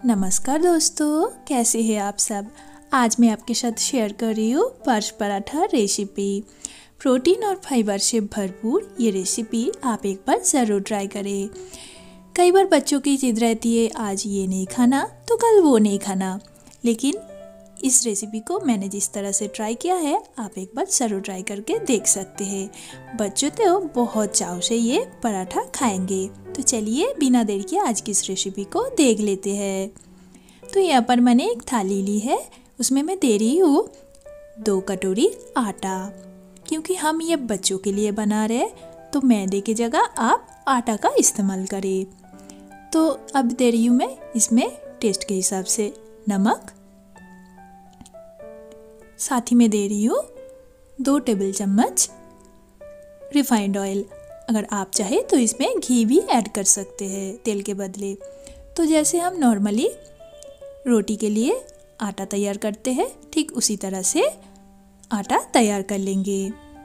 नमस्कार दोस्तों, कैसे हैं आप सब। आज मैं आपके साथ शेयर कर रही हूँ पर्श पराठा रेसिपी। प्रोटीन और फाइबर से भरपूर ये रेसिपी आप एक बार ज़रूर ट्राई करें। कई बार बच्चों की जिद रहती है आज ये नहीं खाना तो कल वो नहीं खाना, लेकिन इस रेसिपी को मैंने जिस तरह से ट्राई किया है आप एक बार ज़रूर ट्राई करके देख सकते हैं। बच्चों तो बहुत चाव से ये पराठा खाएंगे। तो चलिए बिना देर के आज की इस रेसिपी को देख लेते हैं। तो यहाँ पर मैंने एक थाली ली है, उसमें मैं दे रही हूँ 2 कटोरी आटा। क्योंकि हम ये बच्चों के लिए बना रहे हैं तो मैदे की जगह आप आटा का इस्तेमाल करें। तो अब दे रही हूँ मैं इसमें टेस्ट के हिसाब से नमक, साथ ही में दे रही हूँ 2 टेबल चम्मच रिफाइंड ऑयल। अगर आप चाहे तो इसमें घी भी ऐड कर सकते हैं तेल के बदले। तो जैसे हम नॉर्मली रोटी के लिए आटा तैयार करते हैं ठीक उसी तरह से आटा तैयार कर लेंगे।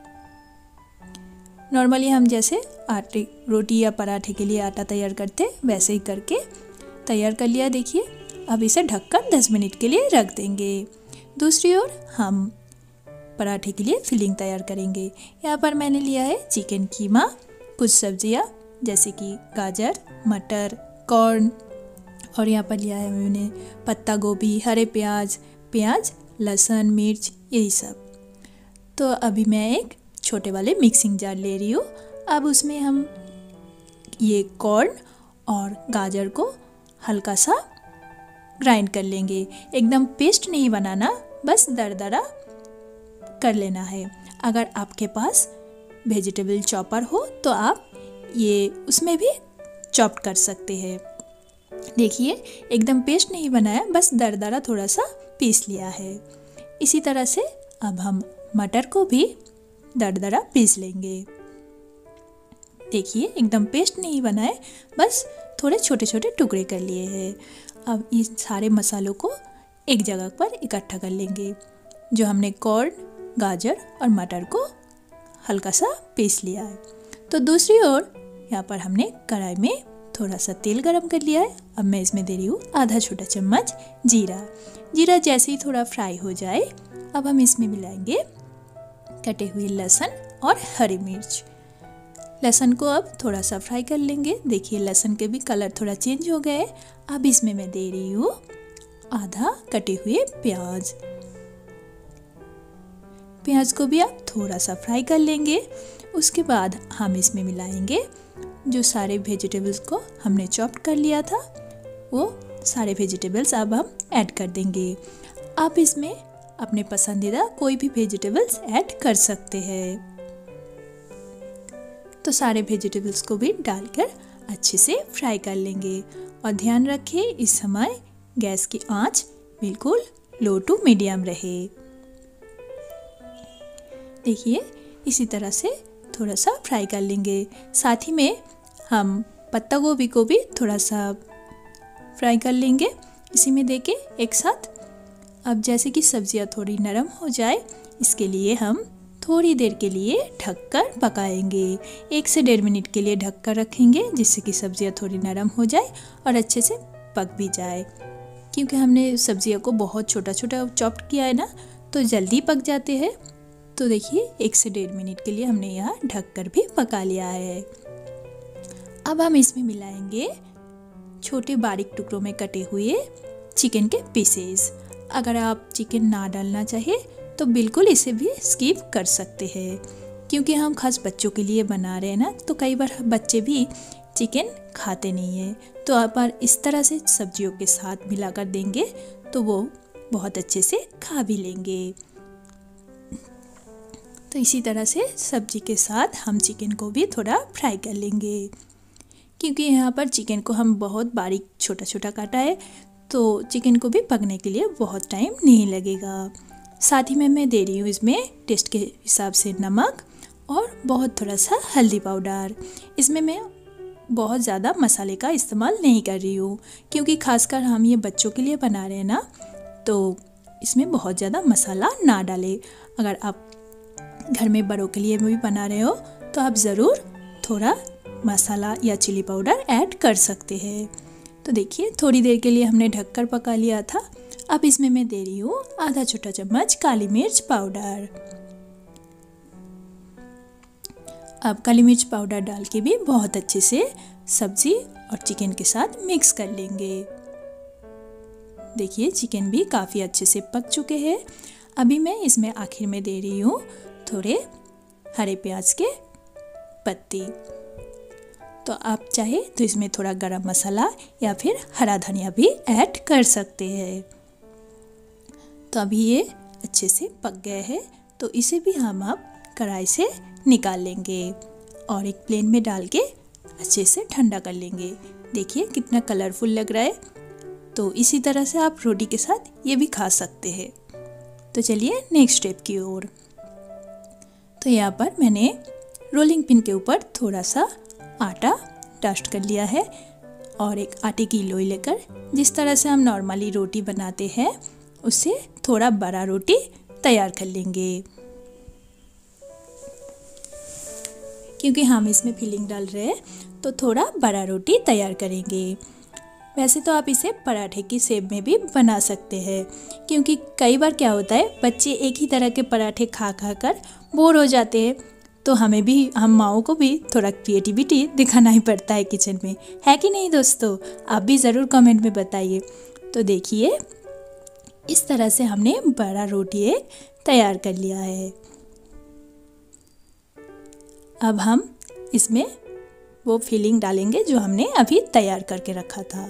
नॉर्मली हम जैसे आटे रोटी या पराठे के लिए आटा तैयार करते हैं वैसे ही करके तैयार कर लिया। देखिए अब इसे ढककर 10 मिनट के लिए रख देंगे। दूसरी ओर हम पराठे के लिए फिलिंग तैयार करेंगे। यहाँ पर मैंने लिया है चिकन कीमा, कुछ सब्जियाँ जैसे कि गाजर, मटर, कॉर्न, और यहाँ पर लिया है मैंने पत्ता गोभी, हरे प्याज, लहसुन, मिर्च, यही सब। तो अभी मैं एक छोटे वाले मिक्सिंग जार ले रही हूँ। अब उसमें हम ये कॉर्न और गाजर को हल्का सा ग्राइंड कर लेंगे। एकदम पेस्ट नहीं बनाना, बस दरदरा कर लेना है। अगर आपके पास वेजिटेबल चॉपर हो तो आप ये उसमें भी चॉप कर सकते हैं। देखिए एकदम पेस्ट नहीं बनाया, बस दरदरा थोड़ा सा पीस लिया है। इसी तरह से अब हम मटर को भी दरदरा पीस लेंगे। देखिए एकदम पेस्ट नहीं बनाए, बस थोड़े छोटे छोटे टुकड़े कर लिए हैं। अब इस सारे मसालों को एक जगह पर इकट्ठा कर लेंगे। जो हमने कॉर्न, गाजर और मटर को हल्का सा पीस लिया है। तो दूसरी ओर यहाँ पर हमने कढ़ाई में थोड़ा सा तेल गरम कर लिया है। अब मैं इसमें दे रही हूँ आधा छोटा चम्मच जीरा जैसे ही थोड़ा फ्राई हो जाए अब हम इसमें मिलाएंगे कटे हुए लहसुन और हरी मिर्च। लहसुन को अब थोड़ा सा फ्राई कर लेंगे। देखिए लहसुन के भी कलर थोड़ा चेंज हो गए। अब इसमें मैं दे रही हूँ आधा कटे हुए प्याज को भी आप थोड़ा सा फ्राई कर लेंगे। उसके बाद हम इसमें मिलाएंगे जो सारे वेजिटेबल्स को हमने चॉप कर लिया था, वो सारे वेजिटेबल्स अब हम ऐड कर देंगे। आप इसमें अपने पसंदीदा कोई भी वेजिटेबल्स ऐड कर सकते हैं। तो सारे वेजिटेबल्स को भी डालकर अच्छे से फ्राई कर लेंगे। और ध्यान रखें इस समय गैस की आंच बिल्कुल लो टू मीडियम रहे। देखिए इसी तरह से थोड़ा सा फ्राई कर लेंगे। साथ ही में हम पत्ता गोभी को भी थोड़ा सा फ्राई कर लेंगे इसी में देके एक साथ। अब जैसे कि सब्जियां थोड़ी नरम हो जाए इसके लिए हम थोड़ी देर के लिए ढककर पकाएंगे। 1 से 1.5 मिनट के लिए ढककर रखेंगे जिससे कि सब्जियां थोड़ी नरम हो जाए और अच्छे से पक भी जाए। क्योंकि हमने सब्जियों को बहुत छोटा छोटा चॉप किया है ना, तो जल्दी पक जाते हैं। तो देखिए 1 से 1.5 मिनट के लिए हमने यहाँ ढककर भी पका लिया है। अब हम इसमें मिलाएंगे छोटे बारीक टुकड़ों में कटे हुए चिकन के पीसेस। अगर आप चिकन ना डालना चाहे तो बिल्कुल इसे भी स्किप कर सकते हैं। क्योंकि हम खास बच्चों के लिए बना रहे हैं ना, तो कई बार बच्चे भी चिकन खाते नहीं हैं। तो आप इस तरह से सब्जियों के साथ मिलाकर देंगे तो वो बहुत अच्छे से खा भी लेंगे। तो इसी तरह से सब्जी के साथ हम चिकन को भी थोड़ा फ्राई कर लेंगे। क्योंकि यहाँ पर चिकन को हम बहुत बारीक छोटा छोटा काटा है तो चिकन को भी पकने के लिए बहुत टाइम नहीं लगेगा। साथ ही में मैं दे रही हूँ इसमें टेस्ट के हिसाब से नमक और बहुत थोड़ा सा हल्दी पाउडर। इसमें मैं बहुत ज़्यादा मसाले का इस्तेमाल नहीं कर रही हूँ क्योंकि खासकर हम ये बच्चों के लिए बना रहे हैं ना, तो इसमें बहुत ज़्यादा मसाला ना डालें। अगर आप घर में बड़ों के लिए भी बना रहे हो तो आप ज़रूर थोड़ा मसाला या चिली पाउडर ऐड कर सकते हैं। तो देखिए थोड़ी देर के लिए हमने ढककर पका लिया था। अब इसमें मैं दे रही हूँ आधा छोटा चम्मच काली मिर्च पाउडर। अब काली मिर्च पाउडर डाल के भी बहुत अच्छे से सब्जी और चिकन के साथ मिक्स कर लेंगे। देखिए चिकन भी काफ़ी अच्छे से पक चुके हैं। अभी मैं इसमें आखिर में दे रही हूँ थोड़े हरे प्याज के पत्ती। तो आप चाहे तो इसमें थोड़ा गरम मसाला या फिर हरा धनिया भी ऐड कर सकते हैं। तो अभी ये अच्छे से पक गए हैं, तो इसे भी हम अब कढ़ाई से निकाल लेंगे और एक प्लेन में डाल के अच्छे से ठंडा कर लेंगे। देखिए कितना कलरफुल लग रहा है। तो इसी तरह से आप रोटी के साथ ये भी खा सकते हैं। तो चलिए नेक्स्ट स्टेप की ओर। तो यहाँ पर मैंने रोलिंग पिन के ऊपर थोड़ा सा आटा डस्ट कर लिया है और एक आटे की लोई लेकर जिस तरह से हम नॉर्मली रोटी बनाते हैं उससे थोड़ा बड़ा रोटी तैयार कर लेंगे, क्योंकि हम इसमें फिलिंग डाल रहे हैं तो थोड़ा बड़ा रोटी तैयार करेंगे। वैसे तो आप इसे पराठे की शेप में भी बना सकते हैं, क्योंकि कई बार क्या होता है बच्चे एक ही तरह के पराठे खा खा कर बोर हो जाते हैं। तो हमें भी, हम माओं को भी थोड़ा क्रिएटिविटी दिखाना ही पड़ता है किचन में, है कि नहीं दोस्तों? आप भी ज़रूर कमेंट में बताइए। तो देखिए इस तरह से हमने बड़ा रोटी एक तैयार कर लिया है। अब हम इसमें वो फिलिंग डालेंगे जो हमने अभी तैयार करके रखा था।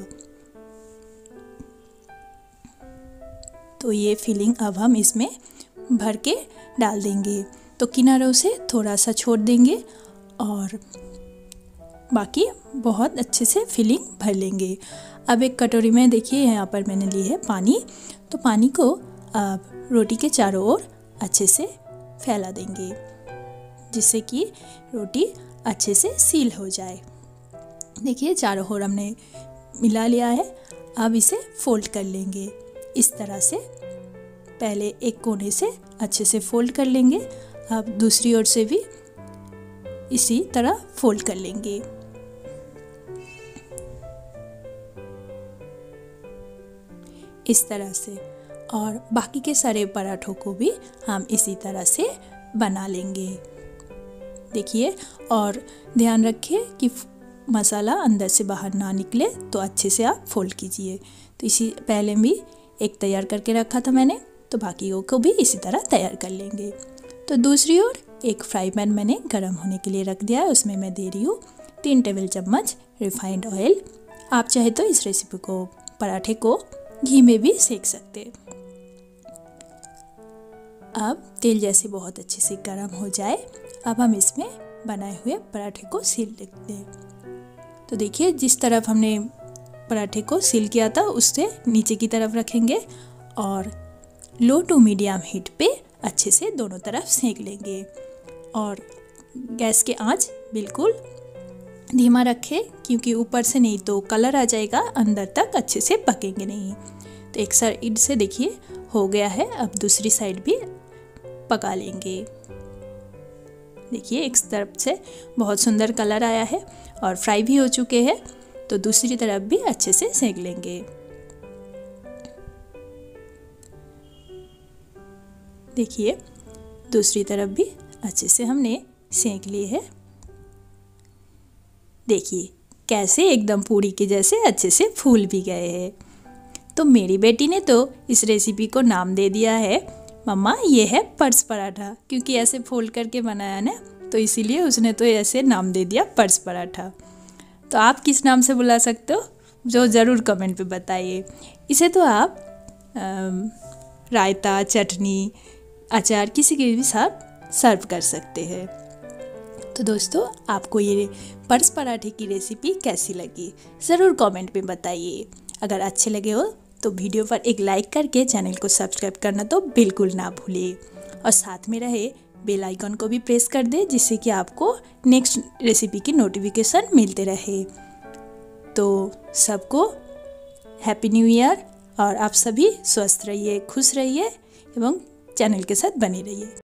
तो ये फिलिंग अब हम इसमें भर के डाल देंगे। तो किनारों से थोड़ा सा छोड़ देंगे और बाकी बहुत अच्छे से फिलिंग भर लेंगे। अब एक कटोरी में देखिए यहाँ पर मैंने ली है पानी। तो पानी को अब रोटी के चारों ओर अच्छे से फैला देंगे, जिससे कि रोटी अच्छे से सील हो जाए। देखिए चारों ओर हमने मिला लिया है। अब इसे फोल्ड कर लेंगे इस तरह से। पहले एक कोने से अच्छे से फोल्ड कर लेंगे, अब दूसरी ओर से भी इसी तरह फोल्ड कर लेंगे। इस तरह से, और बाकी के सारे पराठों को भी हम इसी तरह से बना लेंगे। देखिए, और ध्यान रखिए कि मसाला अंदर से बाहर ना निकले, तो अच्छे से आप फोल्ड कीजिए। तो इसी पहले भी एक तैयार करके रखा था मैंने, तो बाकियों को भी इसी तरह तैयार कर लेंगे। तो दूसरी ओर एक फ्राई पैन मैंने गरम होने के लिए रख दिया है। उसमें मैं दे रही हूँ 3 टेबल चम्मच रिफाइंड ऑयल। आप चाहे तो इस रेसिपी को, पराठे को घी में भी सेक सकते हैं। अब तेल जैसे बहुत अच्छे से गरम हो जाए, अब हम इसमें बनाए हुए पराठे को सील लेते हैं। तो देखिए जिस तरफ हमने पराठे को सील किया था उससे नीचे की तरफ रखेंगे और लो टू मीडियम हीट पे अच्छे से दोनों तरफ सेक लेंगे। और गैस के आंच बिल्कुल धीमा रखें, क्योंकि ऊपर से नहीं तो कलर आ जाएगा, अंदर तक अच्छे से पकेंगे नहीं। तो एक साइड से देखिए हो गया है, अब दूसरी साइड भी पका लेंगे। देखिए एक तरफ से बहुत सुंदर कलर आया है और फ्राई भी हो चुके हैं, तो दूसरी तरफ भी अच्छे से सेक लेंगे। देखिए दूसरी तरफ भी अच्छे से हमने सेक ली है। देखिए कैसे एकदम पूरी के जैसे अच्छे से फूल भी गए हैं। तो मेरी बेटी ने तो इस रेसिपी को नाम दे दिया है, मम्मा ये है पर्स पराठा, क्योंकि ऐसे फोल्ड करके बनाया ना, तो इसीलिए उसने तो ऐसे नाम दे दिया पर्स पराठा। तो आप किस नाम से बुला सकते हो, जो ज़रूर कमेंट पे बताइए। इसे तो आप रायता, चटनी, अचार किसी के भी साथ सर्व कर सकते हैं। तो दोस्तों आपको ये पर्स पराठे की रेसिपी कैसी लगी ज़रूर कमेंट में बताइए। अगर अच्छे लगे हो तो वीडियो पर एक लाइक करके चैनल को सब्सक्राइब करना तो बिल्कुल ना भूलिए, और साथ में रहे बेल आइकन को भी प्रेस कर दे, जिससे कि आपको नेक्स्ट रेसिपी की नोटिफिकेशन मिलते रहे। तो सबको हैप्पी न्यू ईयर, और आप सभी स्वस्थ रहिए, खुश रहिए एवं चैनल के साथ बने रहिए।